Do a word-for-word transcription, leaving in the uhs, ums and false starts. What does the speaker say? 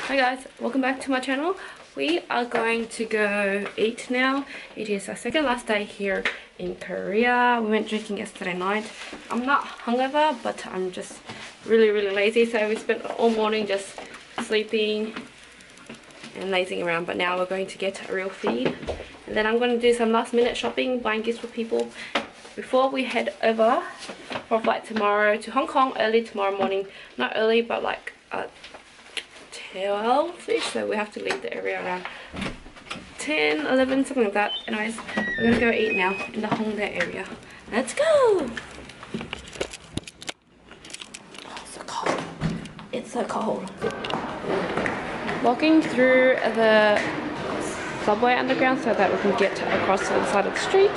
Hi guys, welcome back to my channel. We are going to go eat now. It is our second last day here in Korea. We went drinking yesterday night. I'm not hungover, but I'm just really really lazy, so we spent all morning just sleeping and lazing around, but now we're going to get a real feed. And then I'm going to do some last minute shopping, buying gifts for people before we head over for a flight tomorrow to Hong Kong early tomorrow morning. Not early, but like uh, twelve-ish, so we have to leave the area around ten, eleven, something like that. Anyways, we're gonna go eat now in the Hongdae area. Let's go! Oh, it's so cold. It's so cold. Walking through the subway underground so that we can get across to the side of the street.